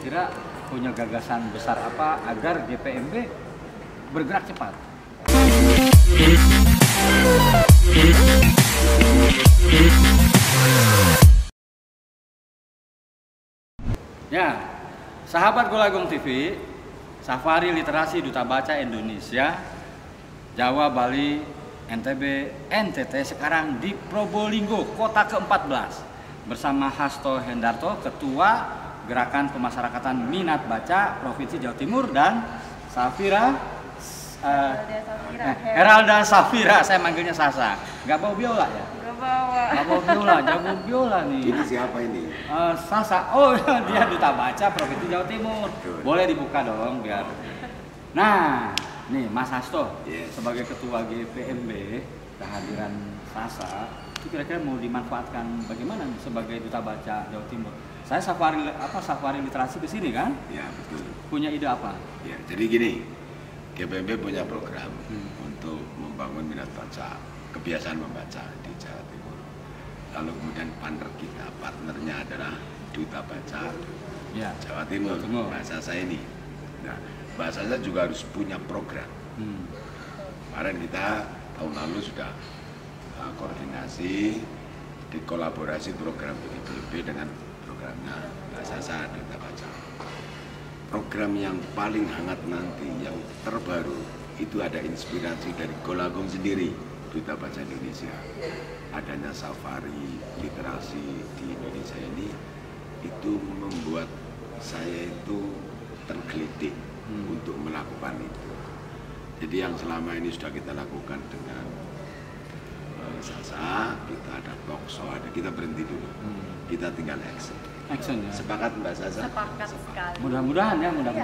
kira-kira punya gagasan besar apa agar GPMB bergerak cepat? Ya, sahabat Golagong TV, Safari Literasi Duta Baca Indonesia, Jawa, Bali, NTB, NTT sekarang di Probolinggo, kota ke-14 bersama Hasto Hendarto, Ketua Gerakan Pemasyarakatan Minat Baca Provinsi Jawa Timur, dan Heralda Safira, saya manggilnya Sasa. Nggak bawa biola ya? Nggak bawa biola, jago biola nih. Ini siapa ini? Sasa, oh dia Duta Baca Provinsi Jawa Timur. Boleh dibuka dong biar. Nah, nih Mas Hasto, sebagai Ketua GPMB, kehadiran Sasa itu kira-kira mau dimanfaatkan bagaimana nih sebagai Duta Baca Jawa Timur? Saya safari literasi ke sini kan? Ya, betul. Punya ide apa? Ya, jadi gini, GPMB punya program untuk membangun minat baca, kebiasaan membaca di Jawa Timur. Lalu kemudian partnernya adalah Duta Baca Jawa Timur, bahasa saya ini. Nah, bahasa saya juga harus punya program. Kemarin kita tahun lalu sudah koordinasi, dikolaborasi program GPMB dengan programnya bahasa saya Duta Baca. Program yang paling hangat nanti, yang terbaru, itu ada inspirasi dari Golagong sendiri, Duta Baca Indonesia. Adanya safari literasi di Indonesia ini, itu membuat saya itu tergelitik untuk melakukan itu. Jadi yang selama ini sudah kita lakukan dengan Sasa, kita ada talkshow, kita berhenti dulu. Kita tinggal action ya. Sepakat Mbak Sasa? Sepakat sekali. Mudah-mudahan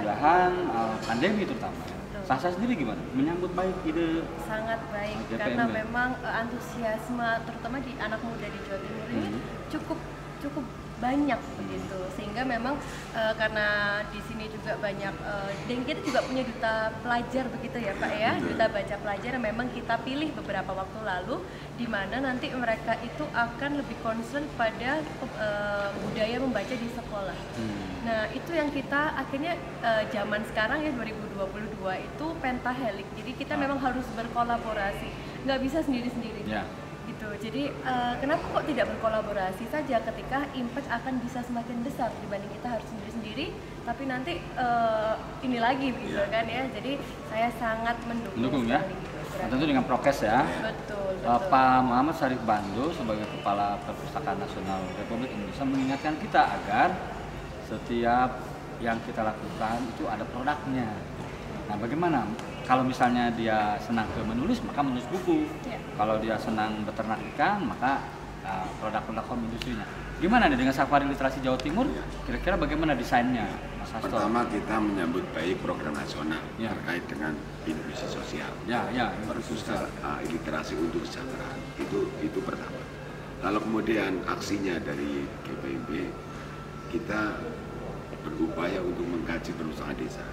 pandemi terutama. Sasa sendiri gimana? Menyambut baik ide? Sangat baik, karena memang antusiasme terutama di anak muda di Jawa Timur ini cukup banyak begitu, sehingga memang karena di sini juga banyak dan kita juga punya duta pelajar begitu ya Pak ya, Duta Baca Pelajar yang memang kita pilih beberapa waktu lalu, di mana nanti mereka itu akan lebih concern pada budaya membaca di sekolah. Nah itu yang kita akhirnya zaman sekarang ya 2022 itu pentahelik, jadi kita memang harus berkolaborasi, nggak bisa sendiri-sendiri. Gitu. Jadi kenapa kok tidak berkolaborasi saja ketika impact akan bisa semakin besar dibanding kita harus sendiri-sendiri, tapi nanti ini lagi gitu kan ya. Jadi saya sangat mendukung ya. Gitu, tentu dengan prokes ya. Betul. Pak Muhammad Syarif Bando sebagai Kepala Perpustakaan Nasional Republik Indonesia mengingatkan kita agar setiap yang kita lakukan itu ada produknya. Nah, bagaimana? Kalau misalnya dia senang ke menulis, maka menulis buku. Kalau dia senang beternak ikan, maka produk-produk home industrinya. Gimana nih dengan Safari Literasi Jawa Timur? Kira-kira bagaimana desainnya, Mas Hasto? Pertama, kita menyambut baik program nasional terkait dengan inklusi sosial. Perpustakaan literasi untuk kesejahteraan. Itu pertama. Lalu kemudian aksinya dari GPMB, kita berupaya untuk mengkaji perpustakaan desa.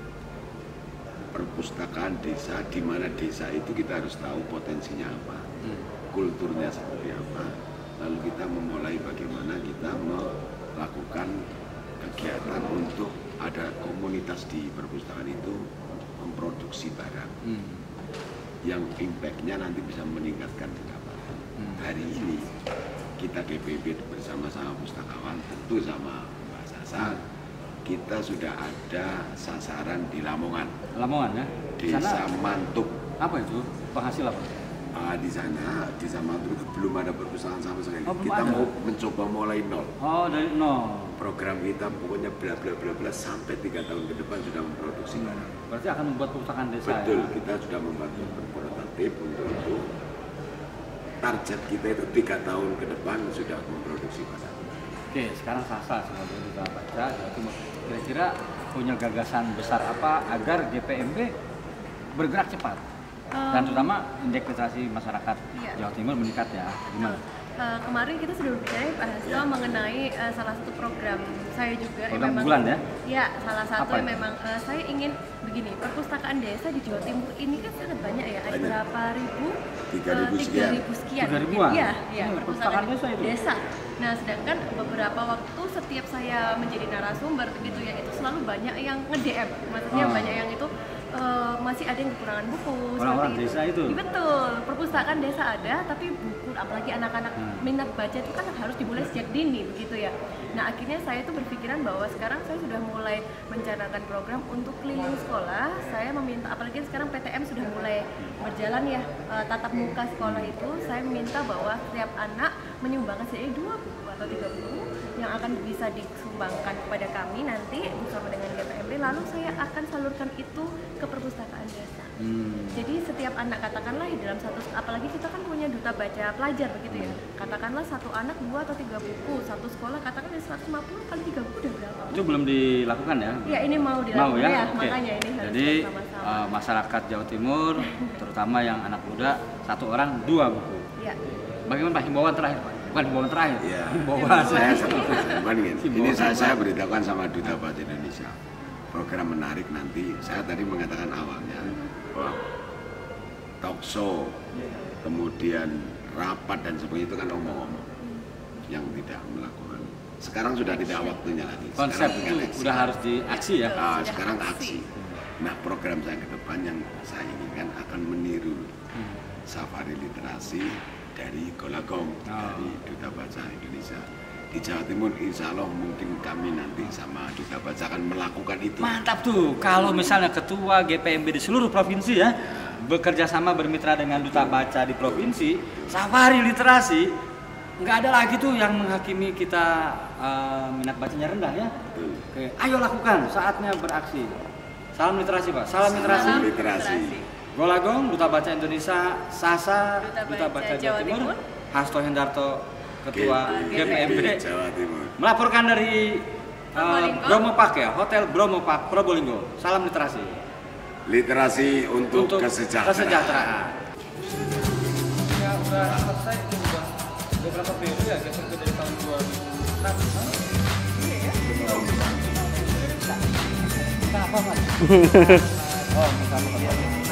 Perpustakaan desa, di mana desa itu kita harus tahu potensinya apa, kulturnya seperti apa, lalu kita memulai bagaimana kita melakukan kegiatan untuk ada komunitas di perpustakaan itu memproduksi barang yang impact-nya nanti bisa meningkatkan pendapatan. Hari ini kita GPB bersama-sama pustakawan, tentu sama Mbak Sasa, kita sudah ada sasaran di Lamongan. Lamongan ya? Desa Mantuk. Apa itu? Penghasil apa? Di sana, di Desa Mantuk itu belum ada perpustakaan sama sekali. Kita mau mencoba mulai nol. Oh, dari nol. Program kita pokoknya bla bla bla bla sampai 3 tahun ke depan sudah memproduksi barang. Berarti akan membuat perpustakaan desa. Betul, ya? kita sudah membantu berprototip untuk itu. Target kita itu 3 tahun ke depan sudah memproduksi barang. Oke, sekarang Sasa sebagai Duta Baca Jawa Timur, kira-kira punya gagasan besar apa agar GPMB bergerak cepat dan terutama indeks literasi masyarakat Jawa Timur meningkat ya? Gimana? Kemarin kita sudah berbicara Pak Hasto mengenai salah satu program saya juga program bulan ya? Ya, salah satu yang memang saya ingin begini, perpustakaan desa di Jawa Timur ini kan sangat banyak ya, ada berapa ribu? 3.000 sekian. 3.000 sekian. 3.000-an? Iya, perpustakaan desa itu? Desa. Nah, sedangkan beberapa waktu setiap saya menjadi narasumber begitu ya, itu selalu banyak yang nge-DM, maksudnya banyak yang itu masih ada yang kekurangan buku. Orang-orang desa itu. Betul, perpustakaan desa ada, tapi buku apalagi anak-anak minat baca itu kan harus dimulai sejak dini begitu ya. Nah akhirnya saya tuh berpikiran bahwa sekarang saya sudah mulai mencanangkan program untuk keliling sekolah. Saya meminta, apalagi sekarang PTM sudah mulai berjalan ya, tatap muka sekolah itu, saya meminta bahwa setiap anak menyumbangkan setidaknya 2 buku atau 3 buku yang akan bisa disumbangkan kepada kami nanti bersama dengan GPMB, lalu saya akan salurkan itu ke perpustakaan desa. Jadi setiap anak, katakanlah di dalam satu, apalagi kita kan punya duta baca pelajar begitu ya, katakanlah satu anak 2 atau 3 buku, satu sekolah katakan 150 kali 3 buku udah berapa? Itu belum dilakukan ya? Ya ini mau dilakukan ya, Okay. makanya ini harus jadi bersama-sama. masyarakat Jawa Timur, terutama yang anak muda, 1 orang 2 buku. Ya. Bagaimana Pak himbauan terakhir Pak? Bukan himbauan terakhir. Ya. Himbauan. Ini saya beritahukan sama Duta Baca Indonesia. Program menarik nanti. Saya tadi mengatakan awalnya bahwa talk show, kemudian rapat dan sebagainya itu kan omong-omong yang tidak melakukan. Sekarang sudah tidak waktunya lagi. Konsep itu udah harus di aksi ya. Sekarang aksi. Nah, program saya ke depan yang saya inginkan akan meniru safari literasi dari Golagong, dari Duta Baca Indonesia. Di Jawa Timur insya Allah mungkin kami nanti sama Duta Baca akan melakukan itu. Mantap tuh, kalau misalnya ketua GPMB di seluruh provinsi ya bekerja sama bermitra dengan Duta Baca di provinsi, safari literasi, nggak ada lagi tuh yang menghakimi kita minat bacanya rendah ya. Oke, ayo lakukan, saatnya beraksi. Salam literasi Pak, salam literasi. Salam literasi. Golagong, Duta Baca Indonesia, Sasa, Duta Baca Jawa Timur, Hasto Hendarto, Ketua GPMB Jawa Timur. melaporkan dari Bromo Park ya, Hotel Bromo Park Probolinggo. Salam literasi. Literasi untuk kesejahteraan. Ya udah selesai, udah beberapa periode ya, GPMB dari tahun 2006. Kita apa Mas? Oh, kita apa?